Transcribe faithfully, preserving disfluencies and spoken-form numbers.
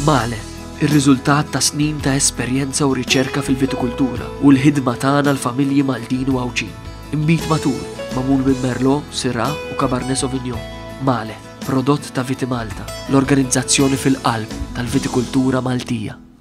Maleth, ir-riżultat ta' snin ta' esperjenza u riċerka fil-vitikultura u l-ħidma tagħna l-familji Maltin u Għawġin. Imbit matur, magħmul minn Merlot, Syrah u Cabernet Sauvignon. Maleth, prodott ta' Vitimalta, l-organizzazzjoni fil-qalb tal-vitikultura Maltija.